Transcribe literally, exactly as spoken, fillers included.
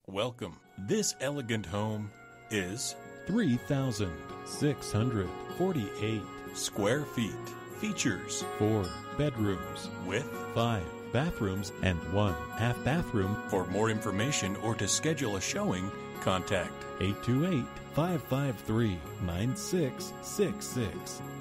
Welcome. This elegant home is three thousand six hundred forty-eight square feet. Features four bedrooms with five bathrooms and one half bathroom. For more information or to schedule a showing, contact eight two eight, five five three, nine six six six.